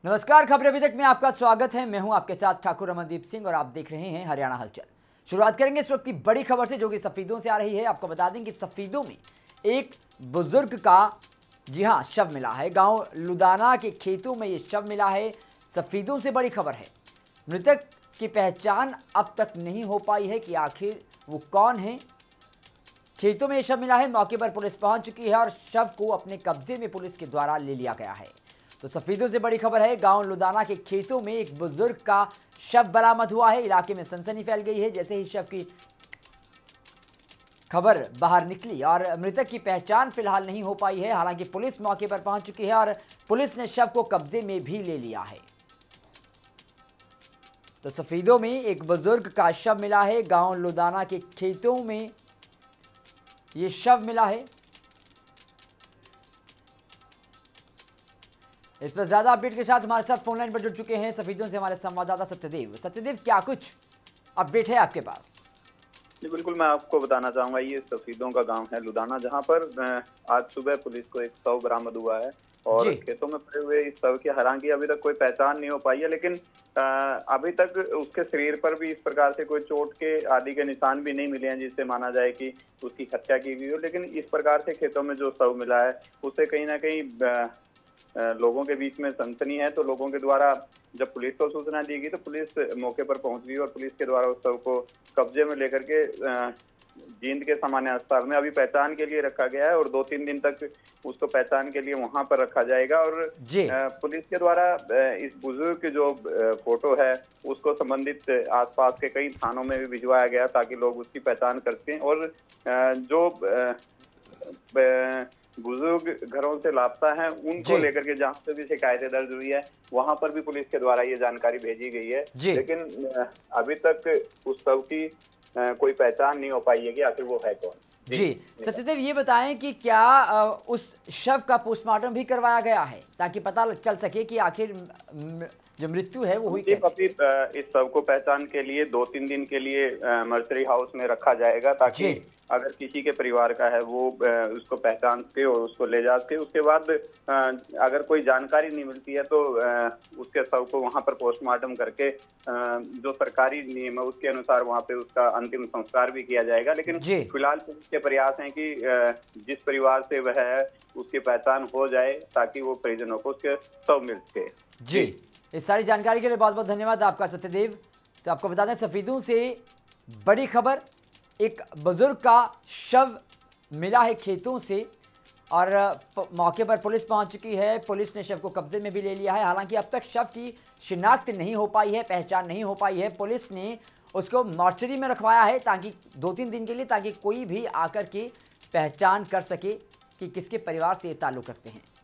नमस्कार, खबरें अभी तक में आपका स्वागत है। मैं हूं आपके साथ ठाकुर अमनदीप सिंह और आप देख रहे हैं हरियाणा हलचल। शुरुआत करेंगे इस वक्त की बड़ी खबर से जो कि सफीदों से आ रही है। आपको बता दें कि सफीदों में एक बुजुर्ग का शव मिला है। गांव लुदाना के खेतों में ये शव मिला है। सफीदों से बड़ी खबर है। मृतक की पहचान अब तक नहीं हो पाई है कि आखिर वो कौन है। खेतों में ये शव मिला है। मौके पर पुलिस पहुंच चुकी है और शव को अपने कब्जे में पुलिस के द्वारा ले लिया गया है। तो सफीदों से बड़ी खबर है। गांव लुदाना के खेतों में एक बुजुर्ग का शव बरामद हुआ है। इलाके में सनसनी फैल गई है जैसे ही शव की खबर बाहर निकली और मृतक की पहचान फिलहाल नहीं हो पाई है। हालांकि पुलिस मौके पर पहुंच चुकी है और पुलिस ने शव को कब्जे में भी ले लिया है। तो सफीदों में एक बुजुर्ग का शव मिला है। गांव लुदाना के खेतों में ये शव मिला है। इस पर ज्यादा अपडेट के साथ हमारे साथ फोनलाइन पर जुड़ चुके हैं सफीदों से हमारे संवाददाता सत्यदेव। सत्यदेव, क्या कुछ अपडेट है आपके पास? जी बिल्कुल, मैं आपको बताना चाहूंगा ये सफीदों का गांव है लुदाना, जहां पर आज सुबह पुलिस को एक शव बरामद हुआ है और खेतों में पड़े हुए इस शव की हालांकि अभी तक कोई पहचान नहीं हो पाई है, लेकिन अभी तक उसके शरीर पर भी इस प्रकार से कोई चोट के आदि के निशान भी नहीं मिले हैं जिससे माना जाए कि उसकी हत्या की गई हो। लेकिन इस प्रकार से खेतों में जो शव मिला है उससे कहीं ना कहीं लोगों के बीच में सनसनी है। तो लोगों के द्वारा जब पुलिस को सूचना दी गई तो पुलिस मौके पर पहुंच गई और पुलिस के द्वारा उस शव को कब्जे में लेकर के जींद के सामान्य अस्पताल में अभी पहचान के लिए रखा गया है और 2-3 दिन तक उसको पहचान के लिए वहां पर रखा जाएगा। और पुलिस के द्वारा इस बुजुर्ग की जो फोटो है उसको संबंधित आसपास के कई थानों में भी भिजवाया गया ताकि लोग उसकी पहचान कर सकें। और जो बुजुर्ग घरों से लापता है उनको लेकर के जहाँ पे भी शिकायतें दर्ज हुई है वहां पर भी पुलिस के द्वारा ये जानकारी भेजी गई है, लेकिन अभी तक उस शव की कोई पहचान नहीं हो पाई है कि आखिर वो है कौन। जी सत्यदेव, ये बताएं कि क्या उस शव का पोस्टमार्टम भी करवाया गया है ताकि पता चल सके कि आखिर जो मृत्यु है वो हुई कैसे? इस शव को पहचान के लिए 2-3 दिन के लिए मर्चरी हाउस में रखा जाएगा ताकि अगर किसी के परिवार का है वो उसको पहचान के और उसको ले जा सके। उसके बाद अगर कोई जानकारी नहीं मिलती है तो उसके शव को वहां पर पोस्टमार्टम करके जो सरकारी नियम है उसके अनुसार वहां पे उसका अंतिम संस्कार भी किया जाएगा। लेकिन फिलहाल पुलिस के प्रयास हैं कि जिस परिवार से वह है उसकी पहचान हो जाए ताकि वो परिजनों को उसके शव मिल सके। जी, इस सारी जानकारी के लिए बहुत बहुत धन्यवाद आपका सत्यदेव। तो आपको बता दें सफीदों से बड़ी खबर, एक बुजुर्ग का शव मिला है खेतों से और मौके पर पुलिस पहुंच चुकी है। पुलिस ने शव को कब्जे में भी ले लिया है। हालांकि अब तक शव की शिनाख्त नहीं हो पाई है, पहचान नहीं हो पाई है। पुलिस ने उसको मॉर्चरी में रखवाया है ताकि 2-3 दिन के लिए, ताकि कोई भी आकर के पहचान कर सके कि किसके परिवार से ये ताल्लुक़ रखते हैं।